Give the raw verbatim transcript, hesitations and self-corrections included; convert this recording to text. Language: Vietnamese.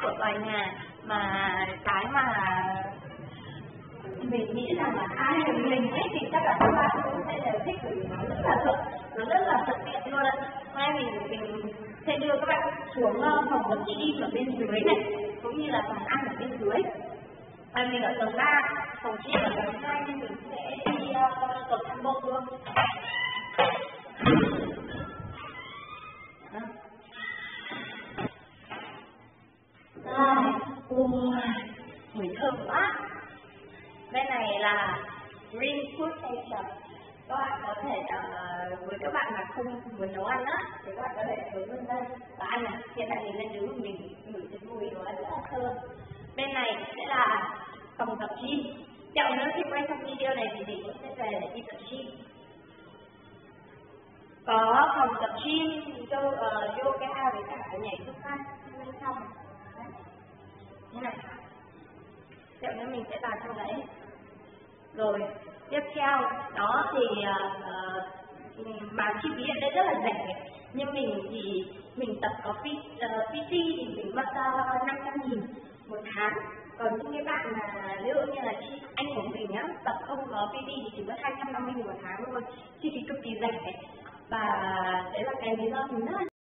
của tòa nhà, mà cái mà mình nghĩ rằng là ai mình thích thì chắc là các bạn cũng sẽ đều thích, vì nó rất là thực, nó rất là thực tiện luôn ạ. Hôm nay mình mình sẽ đưa các bạn xuống uh, phòng tập gym ở bên dưới này, cũng như là phòng ăn ở bên dưới. À, mình ở tầng ba, phòng gym ở tầng hai, nên mình sẽ đi uh, tầng thang bộ luôn. Rồi, cùng mùi thơm quá. Bên này là Green Food Station. Các bạn có thể, uh, với các bạn mà không muốn nấu ăn á, thì các bạn có thể hướng lên đây và ăn này. Hiện tại mình lên đứng của mình ngửi cái mùi nó rất là thơm. Bên này sẽ là phòng tập gym. Chậm nữa khi quay xong video này thì mình cũng sẽ về để đi tập gym. Có phòng tập gym, yoga với cả nhảy yoga bên trong. Thế này. Chậm nữa mình sẽ vào trong đấy. Rồi, tiếp theo đó thì uh, mà chi phí ở đây rất là rẻ, nhưng mình thì mình tập có pê tê thì mình mất uh, năm trăm nghìn một tháng. Còn những cái bạn mà ví dụ như là chị anh của mình nhá, tập không có pê tê thì chỉ mất hai trăm năm mươi nghìn một tháng thôi, chi phí cực kỳ rẻ. Và đấy là cái lý do mình rất là